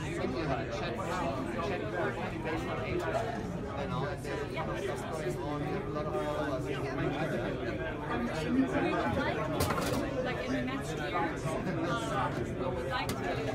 simply like check based on age, you know, and there's a lot of stuff going on. We have a lot of followers. Like in the next year, we would like to